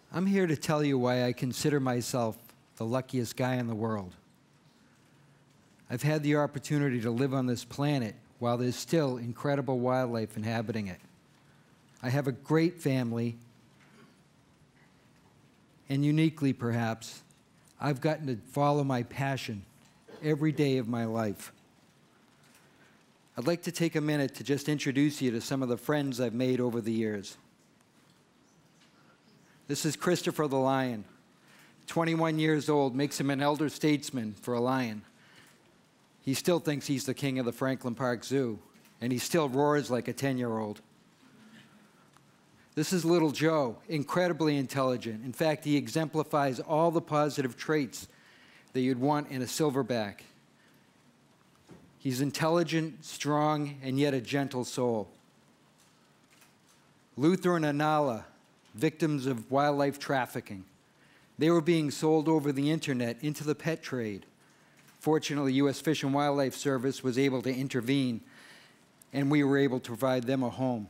I'm here to tell you why I consider myself the luckiest guy in the world. I've had the opportunity to live on this planet while there's still incredible wildlife inhabiting it. I have a great family, and uniquely perhaps, I've gotten to follow my passion every day of my life. I'd like to take a minute to just introduce you to some of the friends I've made over the years. This is Christopher the lion. 21 years old, makes him an elder statesman for a lion. He still thinks he's the king of the Franklin Park Zoo, and he still roars like a 10-year-old. This is little Joe, incredibly intelligent. In fact, he exemplifies all the positive traits that you'd want in a silverback. He's intelligent, strong, and yet a gentle soul. Luther and Anala, victims of wildlife trafficking. They were being sold over the internet into the pet trade. Fortunately, U.S. Fish and Wildlife Service was able to intervene, and we were able to provide them a home.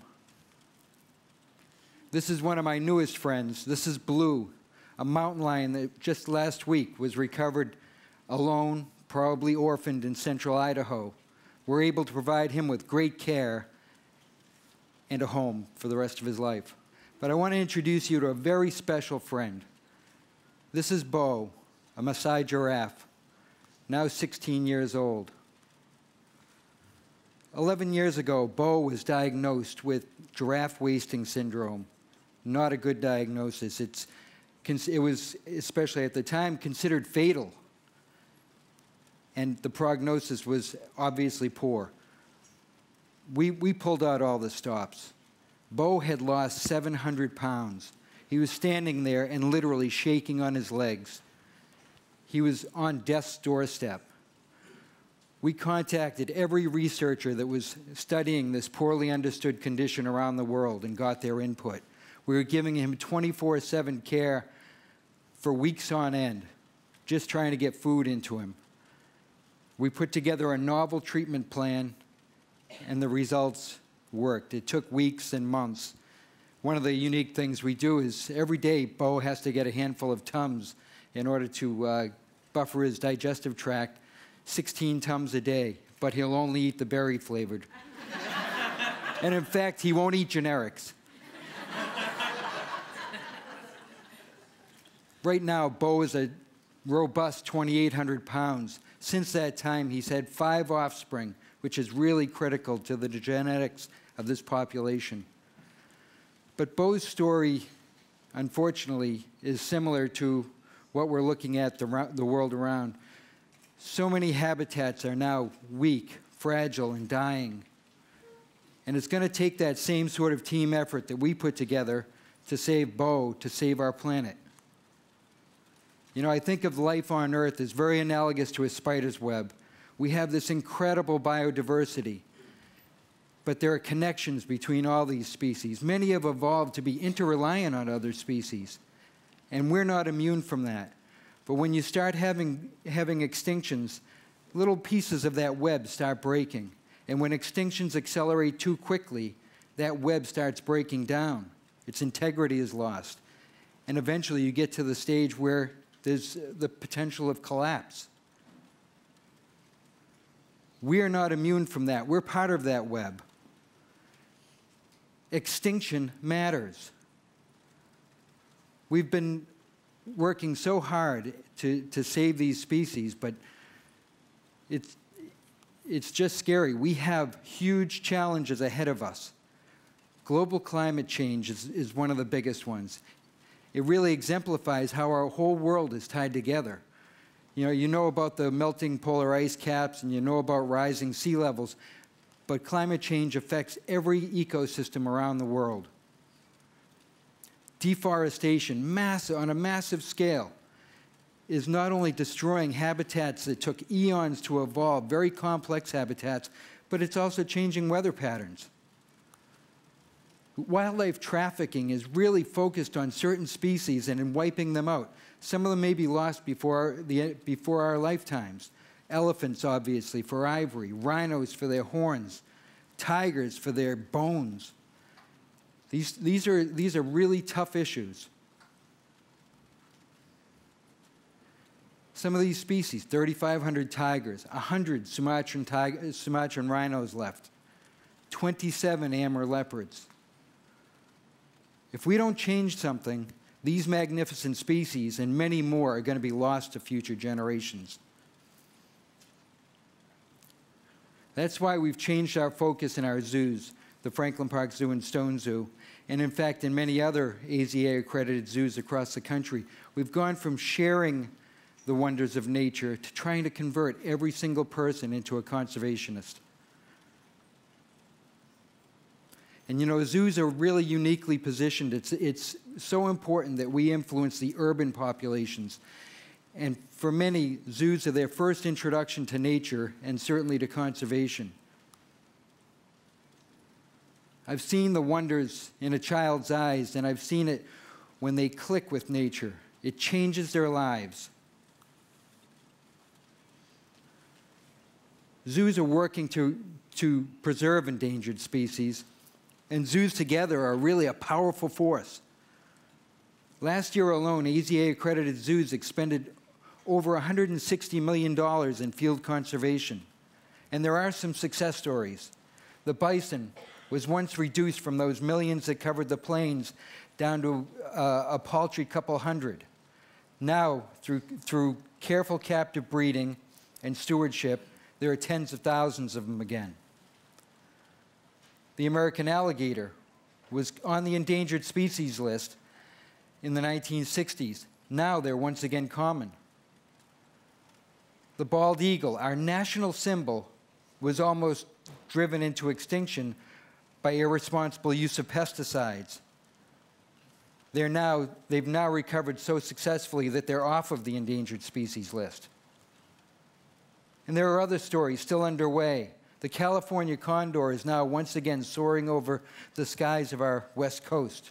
This is one of my newest friends. This is Blue, a mountain lion that just last week was recovered alone, probably orphaned in central Idaho. We're able to provide him with great care and a home for the rest of his life. But I want to introduce you to a very special friend. This is Bo, a Maasai giraffe, now 16 years old. 11 years ago, Bo was diagnosed with giraffe wasting syndrome. Not a good diagnosis. It was, especially at the time, considered fatal. And the prognosis was obviously poor. We pulled out all the stops. Bo had lost 700 pounds. He was standing there and literally shaking on his legs. He was on death's doorstep. We contacted every researcher that was studying this poorly understood condition around the world and got their input. We were giving him 24/7 care for weeks on end, just trying to get food into him. We put together a novel treatment plan, and the results worked. It took weeks and months. One of the unique things we do is every day Bo has to get a handful of Tums in order to buffer his digestive tract, 16 Tums a day, but he'll only eat the berry flavored. And in fact, he won't eat generics. Right now, Bo is a robust 2,800 pounds. Since that time, he's had 5 offspring, which is really critical to the genetics of this population. But Bo's story, unfortunately, is similar to what we're looking at the world around. So many habitats are now weak, fragile, and dying. And it's going to take that same sort of team effort that we put together to save Bo, to save our planet. You know, I think of life on Earth as very analogous to a spider's web. We have this incredible biodiversity, but there are connections between all these species. Many have evolved to be interreliant on other species, and we're not immune from that. But when you start having extinctions, little pieces of that web start breaking. And when extinctions accelerate too quickly, that web starts breaking down. Its integrity is lost. And eventually you get to the stage where there's the potential of collapse. We are not immune from that. We're part of that web. Extinction matters. We've been working so hard to save these species, but it's just scary. We have huge challenges ahead of us. Global climate change is one of the biggest ones. It really exemplifies how our whole world is tied together. You know about the melting polar ice caps, and you know about rising sea levels, but climate change affects every ecosystem around the world. Deforestation, on a massive scale, is not only destroying habitats that took eons to evolve, very complex habitats, but it's also changing weather patterns. Wildlife trafficking is really focused on certain species and in wiping them out. Some of them may be lost before our lifetimes. Elephants, obviously, for ivory. Rhinos for their horns. Tigers for their bones. These are really tough issues. Some of these species, 3,500 tigers, 100 Sumatran rhinos left, 27 Amur leopards. If we don't change something, these magnificent species and many more are going to be lost to future generations. That's why we've changed our focus in our zoos, the Franklin Park Zoo and Stone Zoo, and in fact in many other AZA-accredited zoos across the country. We've gone from sharing the wonders of nature to trying to convert every single person into a conservationist. And you know, zoos are really uniquely positioned. It's so important that we influence the urban populations. And for many, zoos are their first introduction to nature and certainly to conservation. I've seen the wonders in a child's eyes, and I've seen it when they click with nature. It changes their lives. Zoos are working to preserve endangered species, and zoos together are really a powerful force. Last year alone, AZA-accredited zoos expended over $160 million in field conservation. And there are some success stories. The bison was once reduced from those millions that covered the plains down to a paltry couple hundred. Now, through careful captive breeding and stewardship, there are tens of thousands of them again. The American alligator was on the endangered species list in the 1960s. Now they're once again common. The bald eagle, our national symbol, was almost driven into extinction by irresponsible use of pesticides. They've now recovered so successfully that they're off of the endangered species list. And there are other stories still underway. The California condor is now once again soaring over the skies of our west coast.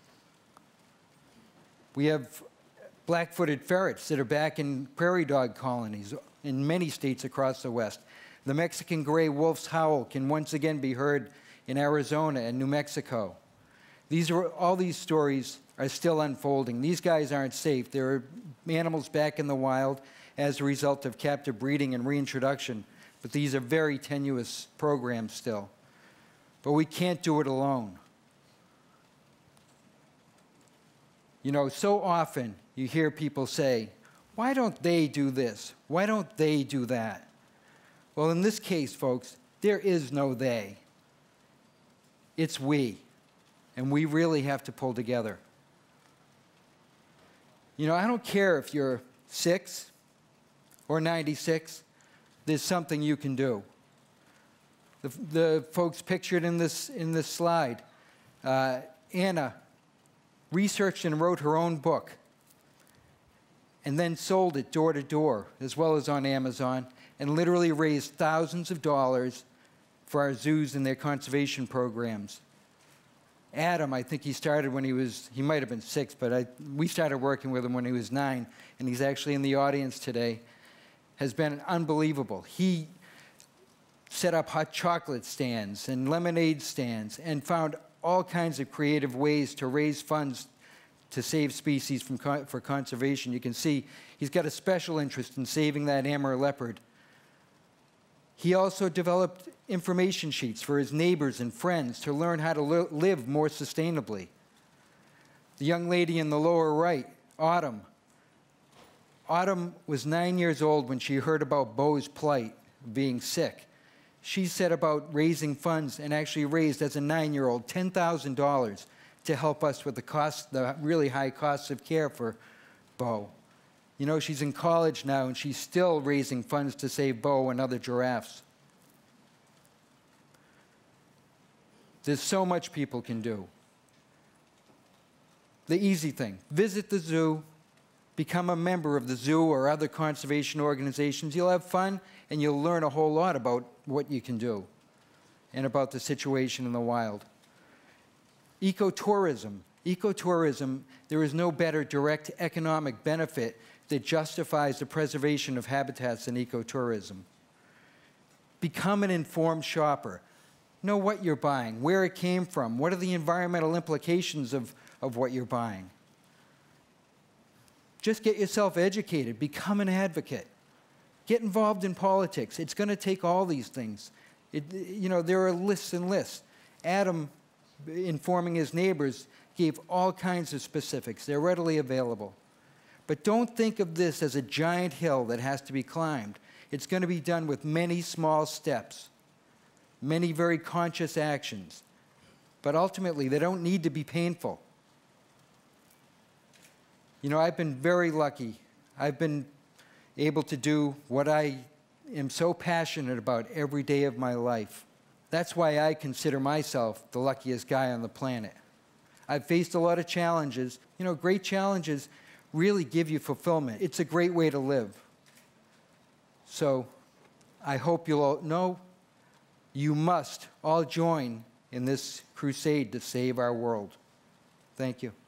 We have black-footed ferrets that are back in prairie dog colonies in many states across the West. The Mexican gray wolf's howl can once again be heard in Arizona and New Mexico. All these stories are still unfolding. These guys aren't safe. There are animals back in the wild as a result of captive breeding and reintroduction, but these are very tenuous programs still. But we can't do it alone. You know, so often you hear people say, why don't they do this? Why don't they do that? Well, in this case, folks, there is no they. It's we. And we really have to pull together. You know, I don't care if you're 6 or 96, there's something you can do. The folks pictured in this slide, Anna researched and wrote her own book and then sold it door to door, as well as on Amazon, and literally raised thousands of dollars for our zoos and their conservation programs. Adam, I think he started when he might have been 6, but we started working with him when he was 9, and he's actually in the audience today, has been unbelievable. He set up hot chocolate stands and lemonade stands and found all kinds of creative ways to raise funds to save species for conservation. You can see he's got a special interest in saving that Amur leopard. He also developed information sheets for his neighbors and friends to learn how to live more sustainably. The young lady in the lower right, Autumn. Autumn was 9 years old when she heard about Bo's plight, being sick. She set about raising funds and actually raised, as a 9-year-old, $10,000 to help us with the really high costs of care for Bo. You know, she's in college now, and she's still raising funds to save Bo and other giraffes. There's so much people can do. The easy thing, visit the zoo, become a member of the zoo or other conservation organizations. You'll have fun, and you'll learn a whole lot about what you can do and about the situation in the wild. Ecotourism. Ecotourism, there is no better direct economic benefit that justifies the preservation of habitats than ecotourism. Become an informed shopper. Know what you're buying, where it came from, what are the environmental implications of what you're buying. Just get yourself educated. Become an advocate. Get involved in politics. It's going to take all these things. There are lists and lists. Adam, informing his neighbors, gave all kinds of specifics. They're readily available. But don't think of this as a giant hill that has to be climbed. It's going to be done with many small steps, many very conscious actions. But ultimately, they don't need to be painful. I've been very lucky. I've been able to do what I am so passionate about every day of my life. That's why I consider myself the luckiest guy on the planet. I've faced a lot of challenges. Great challenges really give you fulfillment. It's a great way to live. So I hope you'll all know you must all join in this crusade to save our world. Thank you.